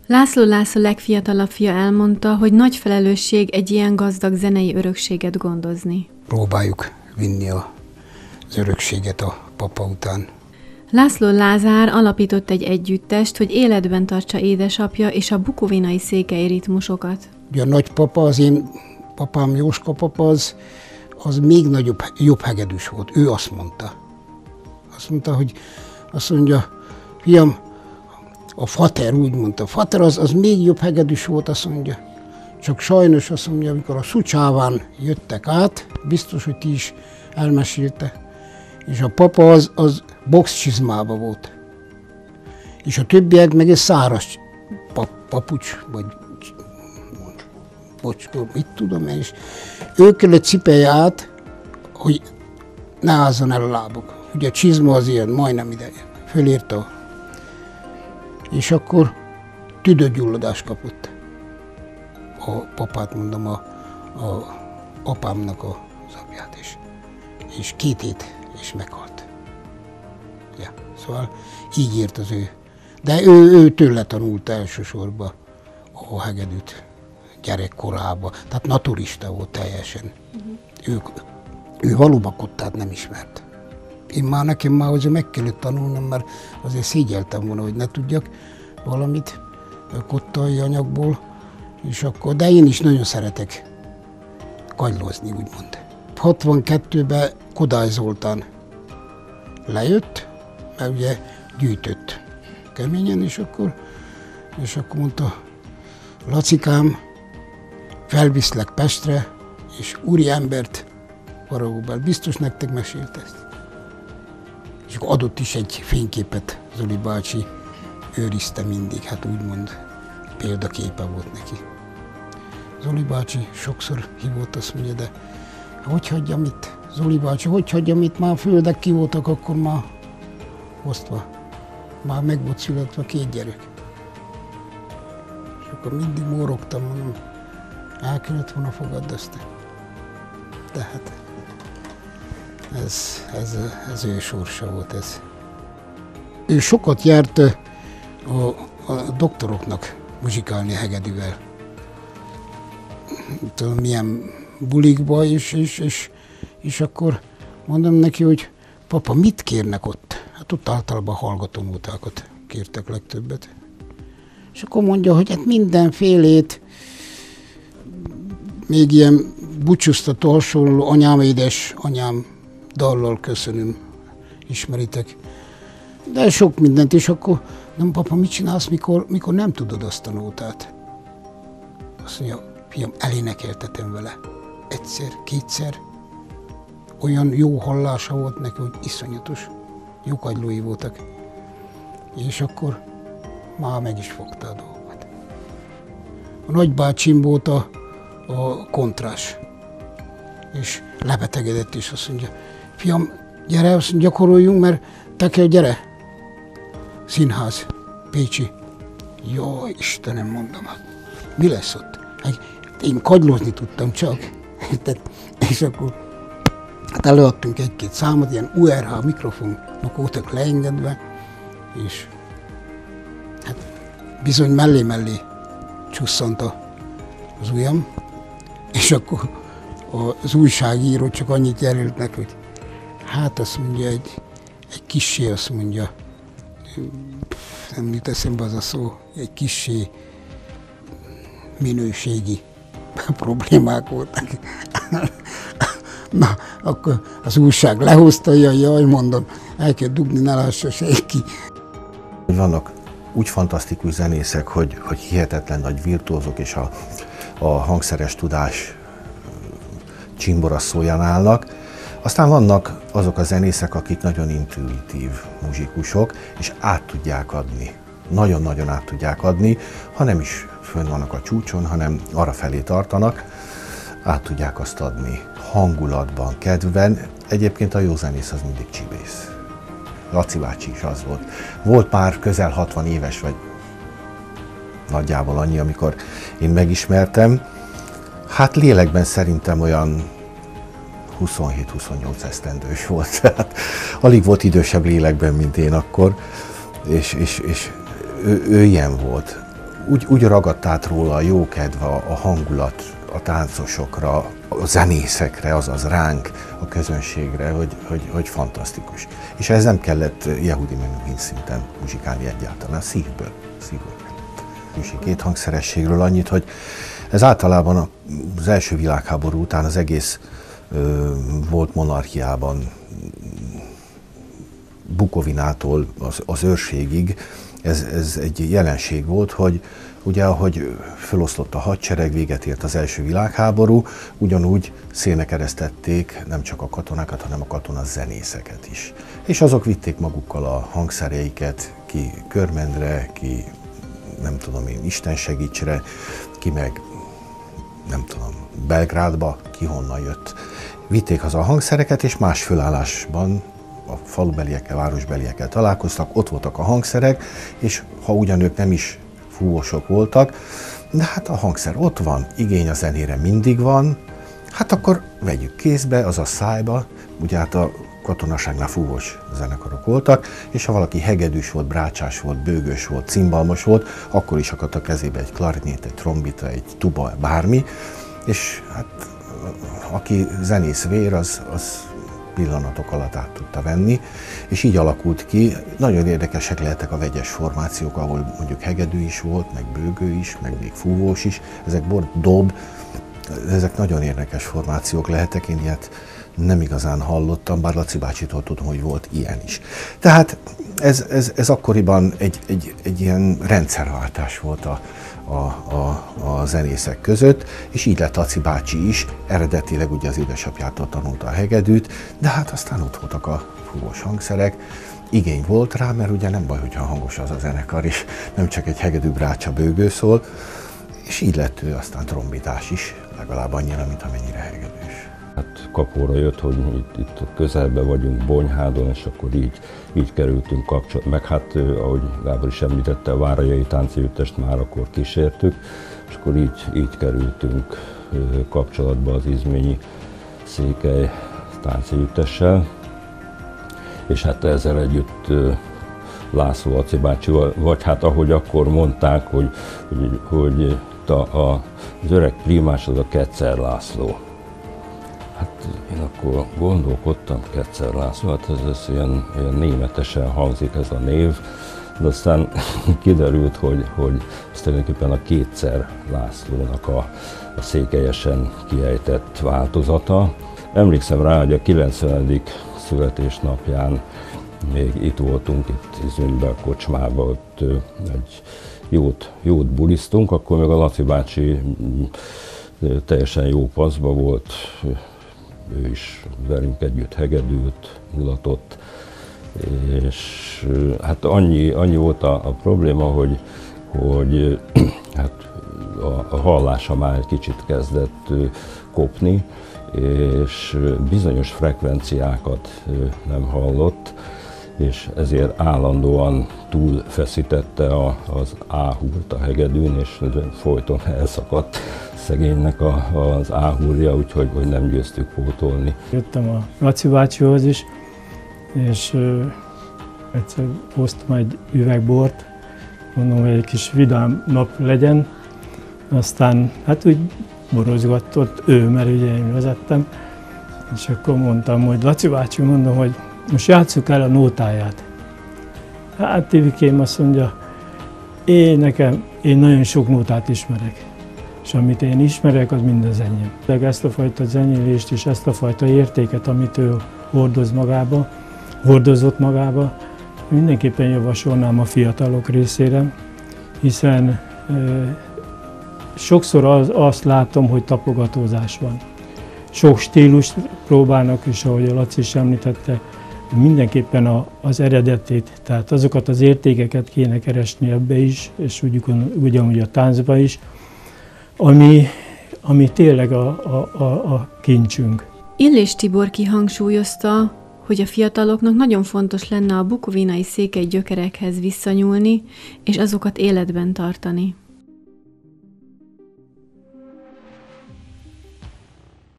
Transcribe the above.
László László legfiatalabb fia elmondta, hogy nagy felelősség egy ilyen gazdag zenei örökséget gondozni. Próbáljuk vinni az örökséget a papa után. László Lázár alapított egy együttest, hogy életben tartsa édesapja és a bukovinai székely ritmusokat. Ugye a nagypapa, az én papám Jóska papa, az még jobb hegedűs volt. Ő azt mondta. Azt mondja, fiam, a fater úgy mondta, fater az még jobb hegedűs volt, azt mondja. Csak sajnos azt mondja, amikor a Szucsáván jöttek át, biztos, hogy ti is elmesélte, és a papa az boxcsizmába volt. És a többiek meg egy száraz papucs, vagy bocskor, mit tudom én, és ő kellett cipelje át, hogy ne ázzon el a lábuk. Ugye a csizma az ilyen majdnem ide fölírta, és akkor tüdőgyulladást kapott. A papát, mondom, a apámnak az apját is. És 2 hét, és meghalt. Ja, szóval így írt az ő. De ő tőle tanult elsősorban a hegedűt gyerekkorában. Tehát naturista volt teljesen. Ő valóban kottát nem ismert. Nekem már azért meg kellett tanulnom, mert azért szégyeltem volna, hogy ne tudjak valamit kottai anyagból, és akkor, de én is nagyon szeretek kagylózni, úgymond. 62-ben Kodály Zoltán lejött, mert ugye gyűjtött keményen, és akkor mondta, Lacikám, felviszlek Pestre, és úri embert Faragóban, biztos nektek mesélt ezt. És akkor adott is egy fényképet, Zoli bácsi őrizte mindig, hát úgymond példaképe volt neki. Zoli bácsi sokszor hívott, azt mondja, de hogy hagyjam itt, Zoli bácsi, hogy hagyjam itt, már földek ki voltak, akkor már osztva. Már meg volt születve 2 gyerek. És akkor mindig morogtam, mondom, el kellett volna fogadni. Tehát ez ő sorsa volt ez. Ő sokat járt a doktoroknak muzsikálni hegedűvel. Tudom, milyen bulikba is, és akkor mondom neki, hogy papa, mit kérnek ott? Hát ott általában hallgatónótákat kértek legtöbbet. És akkor mondja, hogy hát mindenfélét, még ilyen búcsúztató hasonló, anyám édes, anyám dallal köszönöm, ismeritek. De sok mindent, és akkor, nem papa, mit csinálsz, mikor nem tudod azt a nótát? Azt mondja, fiam, elénekeltetem vele. 1-2-szer. Olyan jó hallása volt neki, hogy iszonyatos. Jó kagylói voltak. És akkor már meg is fogta a dolgot. A nagybácsim volt a kontrás. És lebetegedett, és azt mondja, fiam, gyere, azt mondja, gyakoroljunk, mert te kell, gyere. Színház, Pécsi. Jaj, Istenem, mondom, mi lesz ott? Én kagylózni tudtam csak. És akkor hát előadtunk 1-2 számot, ilyen URH mikrofonok voltak leengedve, és hát bizony mellé csusszant az ujjam, és akkor az újságíró csak annyit jelölt neki, hogy hát azt mondja, egy kissé, azt mondja, nem jut eszembe az a szó, egy kissé minőségi problémák voltak. Na, akkor az újság lehozta, jaj, mondom, el kell dugni, ne lássa senki. Vannak úgy fantasztikus zenészek, hogy hihetetlen nagy virtuózok, és a hangszeres tudás csimbora szóján állnak. Aztán vannak azok a zenészek, akik nagyon intuitív muzsikusok, és át tudják adni, nagyon-nagyon át tudják adni, ha nem is fönn vannak a csúcson, hanem arra felé tartanak, át tudják azt adni hangulatban, kedvben. Egyébként a jó zenész az mindig csibész. Laci bácsi is az volt. Volt már közel 60 éves, vagy nagyjából annyi, amikor én megismertem. Hát lélekben szerintem olyan 27-28 esztendős volt. Tehát alig volt idősebb lélekben, mint én akkor, és ő ilyen volt. úgy ragadt át róla a jókedv, a hangulat, a táncosokra, a zenészekre, azaz ránk, a közönségre, hogy fantasztikus. És ez nem kellett Yehudi Menuhin szinten muzsikálni egyáltalán, szívből kellett. Két hangszerességről annyit, hogy ez általában az első világháború után az egész volt monarchiában, Bukovinától az őrségig, ez egy jelenség volt, hogy ugye, ahogy feloszlott a hadsereg, véget ért az első világháború, ugyanúgy szélne keresztették nem csak a katonákat, hanem a katonazenészeket is. És azok vitték magukkal a hangszereiket, ki Körmendre, ki nem tudom én, Isten segítsre, ki meg nem tudom, Belgrádba, ki honnan jött. Vitték haza a hangszereket, és más fölállásban a falubeliekkel, városbeliekkel találkoztak, ott voltak a hangszerek, és ha ugyan ők nem is fúvósok voltak, de hát a hangszer ott van, igény a zenére mindig van, hát akkor vegyük kézbe, azaz szájba, ugye hát a katonaságnál fúvós zenekarok voltak, és ha valaki hegedűs volt, brácsás volt, bőgős volt, cimbalmos volt, akkor is akadt a kezébe egy klarinét, egy trombita, egy tuba, bármi, és hát aki zenész vér, az pillanatok alatt át tudta venni, és így alakult ki. Nagyon érdekesek lehettek a vegyes formációk, ahol mondjuk hegedű is volt, meg bőgő is, meg még fúvós is, ezek dob, ezek nagyon érdekes formációk lehettek, én ilyet nem igazán hallottam, bár Laci bácsitól tudom, hogy volt ilyen is. Tehát ez akkoriban egy ilyen rendszerváltás volt a zenészek között, és így lett Laci bácsi is, eredetileg ugye az édesapjától tanulta a hegedűt, de hát aztán ott voltak a fúvós hangszerek, igény volt rá, mert ugye nem baj, hogyha hangos az a zenekar is, nem csak egy hegedű, brácsa, bőgő szól, és így lett ő aztán trombitás is, legalább annyira, mint amennyire hegedűs. Hát kapóra jött, hogy itt közelben vagyunk Bonyhádon, és akkor így kerültünk kapcsolatba. Meg hát, ahogy Gábor is említette, a Várajai Táncegyüttest már akkor kísértük, és akkor így kerültünk kapcsolatba az izményi Székely Táncegyüttessel. És hát ezzel együtt László Laci bácsival, vagy hát ahogy akkor mondták, hogy az öreg prímás az a Ketszer László. Hát én akkor gondolkodtam, Ketszer László, hát ez ilyen németesen hangzik ez a név, de aztán kiderült, hogy ez tulajdonképpen a Kétszer Lászlónak a székelyesen kiejtett változata. Emlékszem rá, hogy a 90. születésnapján még itt voltunk, itt Izményben, a kocsmában, ott egy jót bulisztunk, akkor még a Laci bácsi teljesen jó paszba volt, ő is velünk együtt hegedült, mulatott, és hát annyi volt a probléma, hogy hát a hallása már egy kicsit kezdett kopni, és bizonyos frekvenciákat nem hallott, és ezért állandóan túlfeszítette az áhúrt a hegedűn, és folyton elszakadt szegénynek az áhúrja, úgyhogy nem győztük pótolni. Jöttem a Laci bácsihoz is, és egyszer hoztam egy üveg bort, mondom, hogy egy kis vidám nap legyen, aztán hát úgy borozgatott ő, mert ugye én vezettem, és akkor mondtam, hogy Laci bácsi, mondom, hogy most játsszuk el a nótáját. Hát Tivikém azt mondja, én nagyon sok nótát ismerek, és amit én ismerek, az mind az enyém. De ezt a fajta zenélést és ezt a fajta értéket, amit ő hordozott magába, mindenképpen javasolnám a fiatalok részére, hiszen sokszor azt látom, hogy tapogatózás van. Sok stílust próbálnak, és ahogy a Laci is említette, mindenképpen az eredetét, tehát azokat az értékeket kéne keresni ebbe is, és ugyanúgy a táncba is, ami tényleg a kincsünk. Illés Tibor kihangsúlyozta, hogy a fiataloknak nagyon fontos lenne a bukovinai székely gyökerekhez visszanyúlni, és azokat életben tartani.